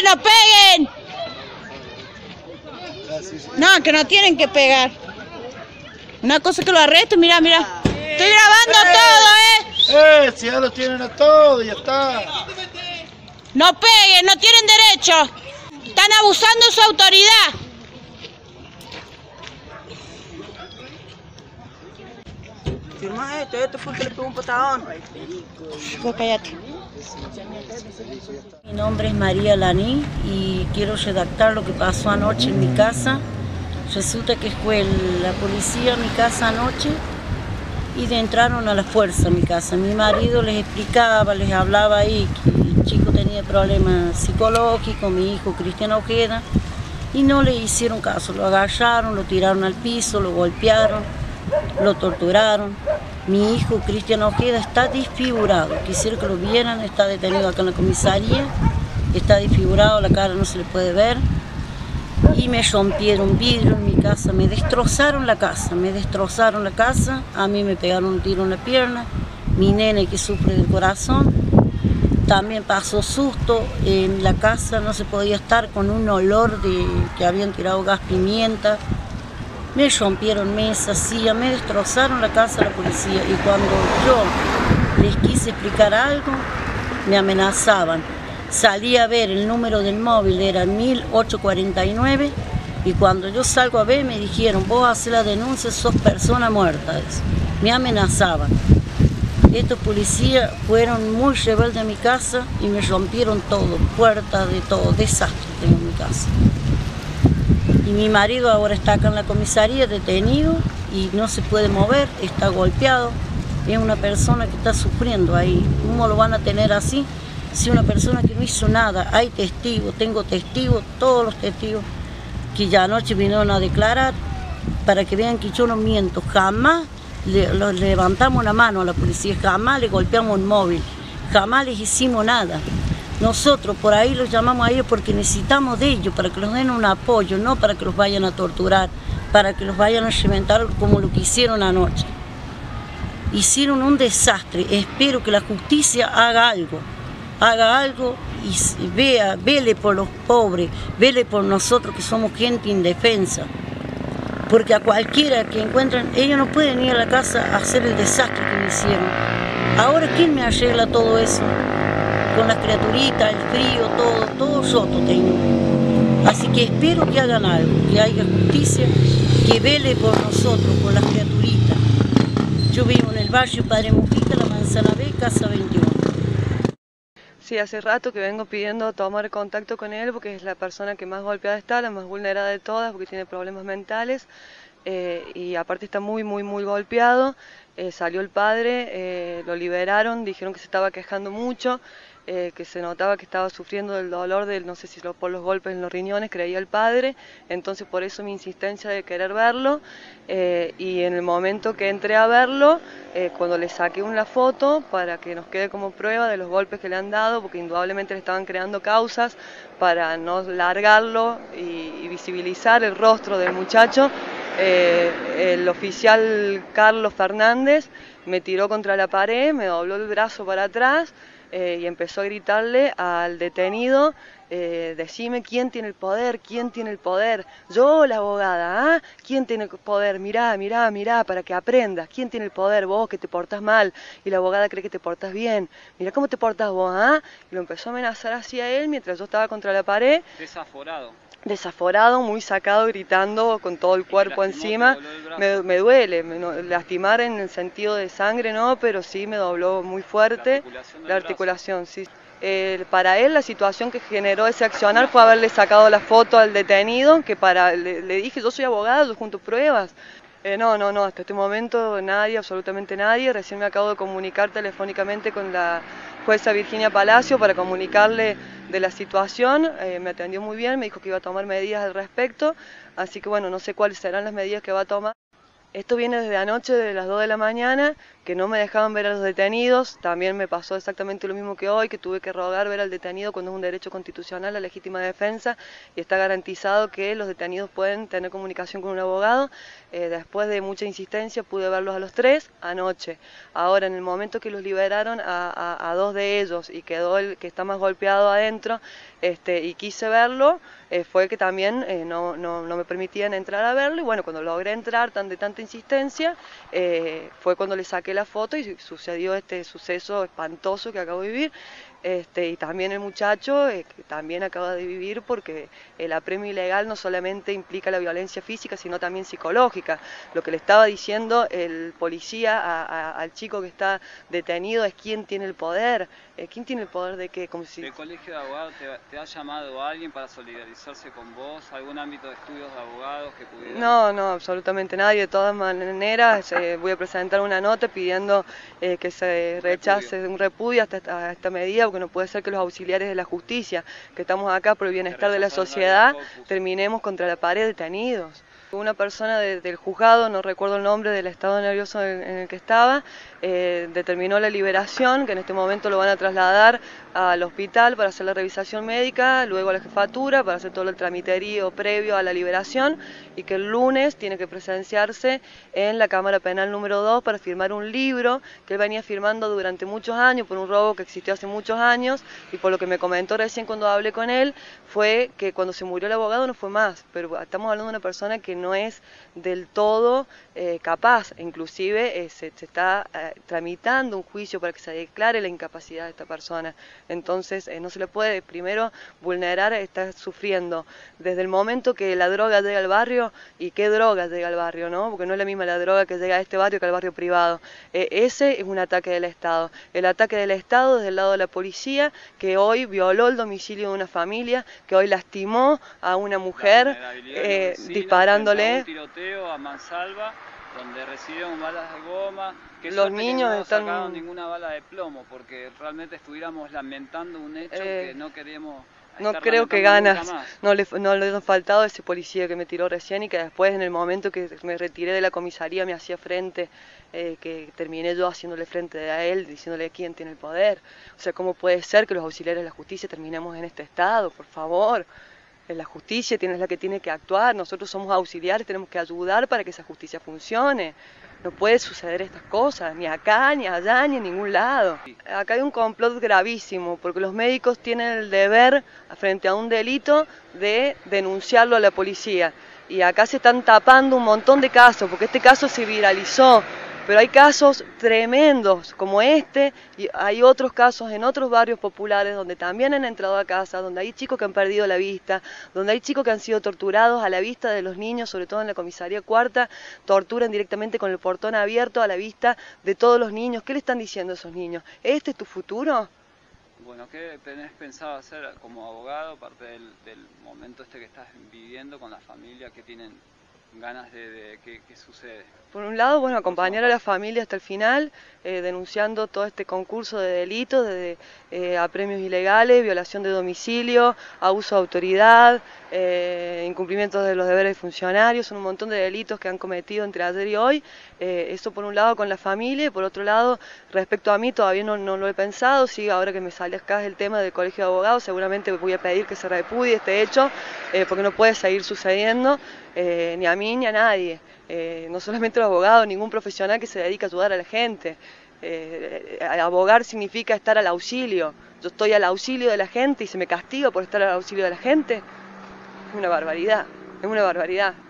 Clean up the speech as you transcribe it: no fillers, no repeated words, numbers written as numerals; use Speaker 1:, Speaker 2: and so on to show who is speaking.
Speaker 1: no peguen! No, que no tienen que pegar. Una cosa que lo arresto, mira, mira. Estoy grabando todo,
Speaker 2: Si ya lo tienen a todo, ya está.
Speaker 1: No peguen, no tienen derecho. Están abusando de su autoridad.
Speaker 3: Firma esto fue que le pegó un patadón.
Speaker 1: Pues cállate.
Speaker 4: Mi nombre es María Laní y quiero redactar lo que pasó anoche en mi casa. Resulta que fue la policía a mi casa anoche y entraron a la fuerza a mi casa. Mi marido les explicaba, les hablaba ahí que el chico tenía problemas psicológicos, mi hijo Cristian Ojeda, y no le hicieron caso. Lo agarraron, lo tiraron al piso, lo golpearon, lo torturaron. Mi hijo Cristian Ojeda está desfigurado, quisiera que lo vieran, está detenido acá en la comisaría, está desfigurado, la cara no se le puede ver. Y me rompieron vidrio en mi casa, me destrozaron la casa, a mí me pegaron un tiro en la pierna, mi nene que sufre del corazón, también pasó susto, en la casa no se podía estar con un olor de que habían tirado gas pimienta, me rompieron mesas, sillas, me destrozaron la casa la policía y cuando yo les quise explicar algo, me amenazaban. Salí a ver el número del móvil, era 1849, y cuando yo salgo a ver me dijeron, vos haces la denuncia, sos persona muerta. Me amenazaban. Estos policías fueron muy rebeldes a mi casa y me rompieron todo, puertas de todo, desastre tengo en mi casa. Y mi marido ahora está acá en la comisaría detenido y no se puede mover, está golpeado. Es una persona que está sufriendo ahí. ¿Cómo lo van a tener así? Si una persona que no hizo nada, hay testigos, tengo testigos, todos los testigos que ya anoche vinieron a declarar para que vean que yo no miento, jamás le levantamos la mano a la policía, jamás le golpeamos un móvil, jamás les hicimos nada. Nosotros por ahí los llamamos a ellos porque necesitamos de ellos, para que nos den un apoyo, no para que los vayan a torturar, para que los vayan a reventar como lo que hicieron anoche. Hicieron un desastre, espero que la justicia haga algo y vele por los pobres, vele por nosotros que somos gente indefensa. Porque a cualquiera que encuentren, ellos no pueden ir a la casa a hacer el desastre que me hicieron. Ahora, ¿quién me arregla todo eso? Con las criaturitas, el frío, todo roto tengo. Así que espero que hagan algo, que haya justicia, que vele por nosotros, por las criaturitas. Yo vivo en el barrio Padre Mujica, la Manzana B, casa 21.
Speaker 5: Sí, hace rato que vengo pidiendo tomar contacto con él porque es la persona que más golpeada está, la más vulnerada de todas porque tiene problemas mentales y aparte está muy golpeado. Salió el padre, lo liberaron, dijeron que se estaba quejando mucho, que se notaba que estaba sufriendo del dolor, no sé si por los golpes en los riñones, creía el padre, entonces por eso mi insistencia de querer verlo y en el momento que entré a verlo, cuando le saqué una foto para que nos quede como prueba de los golpes que le han dado, porque indudablemente le estaban creando causas para no largarlo y visibilizar el rostro del muchacho, el oficial Carlos Fernández me tiró contra la pared, me dobló el brazo para atrás y empezó a gritarle al detenido, decime quién tiene el poder, yo la abogada, ¿ah? ¿Quién tiene el poder? Mirá, para que aprendas, ¿quién tiene el poder? Vos que te portás mal y la abogada cree que te portás bien, mirá cómo te portás vos, ¿ah? Y lo empezó a amenazar hacia él mientras yo estaba contra la pared. Desaforado, muy sacado, gritando con todo el cuerpo encima. Me duele, lastimar en el sentido de sangre no, pero sí me dobló muy fuerte la articulación, sí. Para él la situación que generó ese accionar fue haberle sacado la foto al detenido, que le dije, yo soy abogada, yo junto pruebas. No, hasta este momento nadie, absolutamente nadie. Recién me acabo de comunicar telefónicamente con la jueza Virginia Palacio para comunicarle de la situación. Me atendió muy bien, me dijo que iba a tomar medidas al respecto, así que bueno, no sé cuáles serán las medidas que va a tomar. Esto viene desde anoche, desde las 2 de la mañana, que no me dejaban ver a los detenidos. También me pasó exactamente lo mismo que hoy, que tuve que rogar ver al detenido cuando es un derecho constitucional, la legítima defensa, y está garantizado que los detenidos pueden tener comunicación con un abogado. Después de mucha insistencia pude verlos a los 3 anoche. Ahora, en el momento que los liberaron a 2 de ellos y quedó el que está más golpeado adentro, y quise verlo, fue que también no me permitían entrar a verlo, y bueno, cuando logré entrar de tanta insistencia, fue cuando le saqué la foto y sucedió este suceso espantoso que acabo de vivir. Y también el muchacho que también acaba de vivir, porque el apremio ilegal no solamente implica la violencia física, sino también psicológica. Lo que le estaba diciendo el policía al chico que está detenido es quién tiene el poder. ¿Quién tiene el poder de qué? Como si...
Speaker 6: ¿El colegio de abogados te ha llamado a alguien para solidarizarse con vos? ¿Algún ámbito de estudios de abogados que pudiera...?
Speaker 5: No, absolutamente nadie. De todas maneras, voy a presentar una nota pidiendo que se rechace un repudio a esta medida, porque no puede ser que los auxiliares de la justicia, que estamos acá por el bienestar de la sociedad, terminemos contra la pared detenidos. Una persona del juzgado, no recuerdo el nombre, del estado nervioso en el que estaba, determinó la liberación, que en este momento lo van a trasladar al hospital para hacer la revisación médica, luego a la jefatura para hacer todo el tramiterío previo a la liberación, y que el lunes tiene que presenciarse en la Cámara Penal número 2 para firmar un libro que él venía firmando durante muchos años por un robo que existió hace muchos años, y por lo que me comentó recién cuando hablé con él, fue que cuando se murió el abogado no fue más, pero estamos hablando de una persona que no es del todo capaz, inclusive se está tramitando un juicio para que se declare la incapacidad de esta persona. Entonces no se le puede primero vulnerar, está sufriendo desde el momento que la droga llega al barrio. ¿Y qué droga llega al barrio, no? Porque no es la misma la droga que llega a este barrio que al barrio privado. Ese es un ataque del Estado. El ataque del Estado desde el lado de la policía, que hoy violó el domicilio de una familia, que hoy lastimó a una mujer disparándole.
Speaker 6: Un tiroteo a mansalva, donde recibieron balas de goma, que
Speaker 5: los niños
Speaker 6: no
Speaker 5: están...
Speaker 6: sacaron ninguna bala de plomo, porque realmente estuviéramos lamentando un hecho que no queríamos.
Speaker 5: No creo que ganas no le han faltado a ese policía que me tiró recién, y que después, en el momento que me retiré de la comisaría, me hacía frente, que terminé yo haciéndole frente a él, diciéndole quién tiene el poder. O sea, ¿cómo puede ser que los auxiliares de la justicia terminemos en este estado? Por favor. La justicia es la que tiene que actuar, nosotros somos auxiliares, tenemos que ayudar para que esa justicia funcione. No puede suceder estas cosas, ni acá, ni allá, ni en ningún lado. Acá hay un complot gravísimo, porque los médicos tienen el deber, frente a un delito, de denunciarlo a la policía. Y acá se están tapando un montón de casos, porque este caso se viralizó. Pero hay casos tremendos como este, y hay otros casos en otros barrios populares donde también han entrado a casa, donde hay chicos que han perdido la vista, donde hay chicos que han sido torturados a la vista de los niños, sobre todo en la comisaría cuarta, torturan directamente con el portón abierto a la vista de todos los niños. ¿Qué le están diciendo a esos niños? ¿Este es tu futuro?
Speaker 6: Bueno, ¿qué tenés pensado hacer como abogado, aparte del momento que estás viviendo con la familia, que tienen ganas de qué sucede?
Speaker 5: Por un lado, bueno, acompañar a la familia hasta el final, denunciando todo este concurso de delitos, de apremios ilegales, violación de domicilio, abuso de autoridad, incumplimientos de los deberes de funcionarios, son un montón de delitos que han cometido entre ayer y hoy. Eso por un lado con la familia, y por otro lado, respecto a mí, todavía no lo he pensado. Sí, ahora que me sale acá el tema del colegio de abogados, seguramente voy a pedir que se repudie este hecho, porque no puede seguir sucediendo, ni a mí ni a nadie. No solamente los abogados, ningún profesional que se dedica a ayudar a la gente. Abogar significa estar al auxilio. Yo estoy al auxilio de la gente y se me castiga por estar al auxilio de la gente. Es una barbaridad, es una barbaridad.